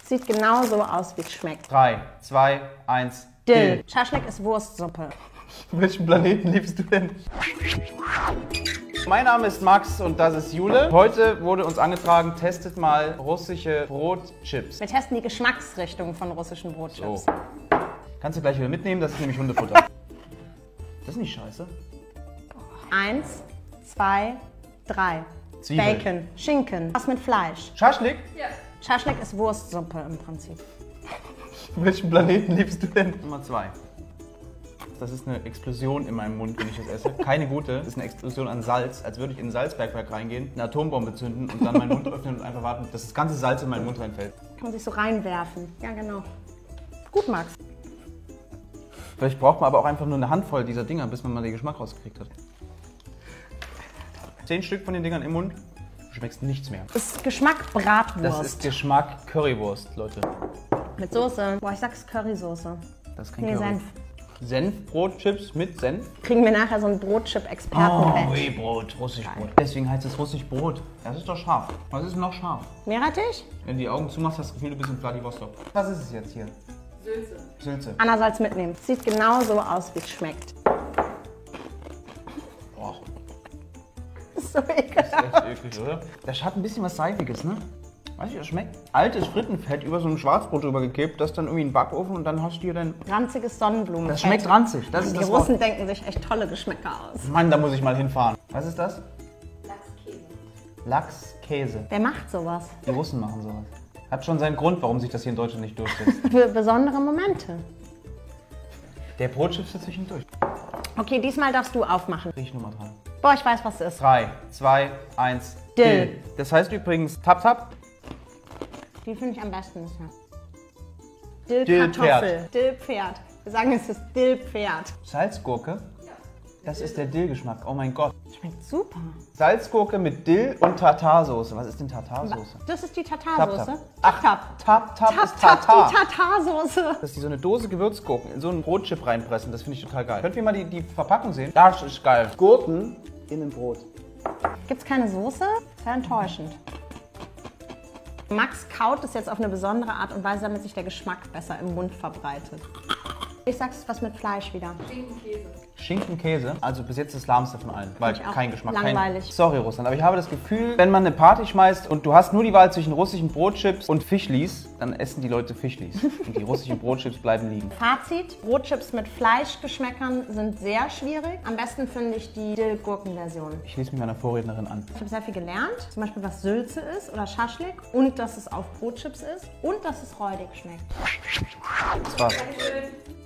Sieht genau so aus, wie es schmeckt. 3, 2, 1. Dill. Schaschlik ist Wurstsuppe. Welchen Planeten liebst du denn? Mein Name ist Max und das ist Jule. Heute wurde uns angetragen, testet mal russische Brotchips. Wir testen die Geschmacksrichtung von russischen Brotchips. So. Kannst du gleich wieder mitnehmen, das ist nämlich Hundefutter. Das ist nicht scheiße. 1, 2, 3. Zwiebeln. Bacon, Schinken, was mit Fleisch. Schaschlik? Ja. Schaschlik ist Wurstsuppe im Prinzip. Welchen Planeten liebst du denn? Nummer 2. Das ist eine Explosion in meinem Mund, wenn ich das esse. Keine gute. Das ist eine Explosion an Salz, als würde ich in ein Salzbergwerk reingehen, eine Atombombe zünden und dann meinen Mund öffnen und einfach warten, dass das ganze Salz in meinen Mund reinfällt. Kann man sich so reinwerfen. Ja, genau. Gut, Max. Vielleicht braucht man aber auch einfach nur eine Handvoll dieser Dinger, bis man mal den Geschmack rausgekriegt hat. 10 Stück von den Dingern im Mund, du schmeckst nichts mehr. Das ist Geschmack Bratwurst. Das ist Geschmack Currywurst, Leute. Mit Soße. Boah, ich sag's Currysoße. Das ist kein Nee, Curry. Senf. Senfbrotchips mit Senf? Kriegen wir nachher so ein Brotchip-Experten-Badge. Brot, Russischbrot. Deswegen heißt es Russischbrot. Das ist doch scharf. Was ist noch scharf? Meerrettich? Wenn du die Augen zumachst, hast du das Gefühl, du bist in Vladivostok. Was ist es jetzt hier? Sülze. Sülze. Anna soll's mitnehmen. Sieht genau so aus, wie es schmeckt. Boah, Das ist so ekelhaft. das ist echt eklig, oder? Das hat ein bisschen was Seifiges, ne? Weißt du, das schmeckt? Altes Frittenfett über so ein Schwarzbrot drüber gekippt, das dann irgendwie in den Backofen und dann hast du hier dann... Ranziges Sonnenblumenfett. Das schmeckt ranzig. Das ist Die das Russen Wort. denken sich echt tolle Geschmäcker aus. Mann, da muss ich mal hinfahren. Was ist das? Lachskäse. Lachskäse. Wer macht sowas? Die Russen machen sowas. Hat schon seinen Grund, warum sich das hier in Deutschland nicht durchsetzt. Für besondere Momente. Der Brotchip sitzt zwischendurch. Okay, diesmal darfst du aufmachen. Riech Nummer 3. Boah, ich weiß, was es ist. 3, 2, 1. Dill. Das heißt übrigens Tap Tap. Die finde ich am besten bisher. Dillpferd. Dillkartoffel. Dillpferd. Wir sagen, es ist Dillpferd. Salzgurke. Das ist der Dillgeschmack. Oh mein Gott. Schmeckt super. Salzgurke mit Dill und Tartarsoße. Was ist denn Tartarsoße? Das ist die Tap, Tartarsoße. tap. Ach, Tap Tap Tap, ist Tap, Tartar. die Tartarsoße. Dass die so eine Dose Gewürzgurken in so einen Brotchip reinpressen, das finde ich total geil. Könnt ihr mal die Verpackung sehen? Das ist geil. Gurken in einem Brot. Gibt's keine Soße? Sehr enttäuschend. Max kaut es jetzt auf eine besondere Art und Weise, damit sich der Geschmack besser im Mund verbreitet. Ich sag's was mit Fleisch wieder. Schinkenkäse. Schinkenkäse, also bis jetzt das lahmste von allen, weil ich auch. kein Geschmack. Langweilig. Sorry Russland, aber ich habe das Gefühl, wenn man eine Party schmeißt und du hast nur die Wahl zwischen russischen Brotchips und Fischlis, dann essen die Leute Fischlis und die russischen Brotchips bleiben liegen. Fazit, Brotchips mit Fleischgeschmäckern sind sehr schwierig. Am besten finde ich die Dill-Gurken-Version. Ich schließe mich meiner Vorrednerin an. Ich habe sehr viel gelernt, zum Beispiel was Sülze ist oder Schaschlik und dass es auf Brotchips ist und dass es räudig schmeckt. Das war's. Dankeschön.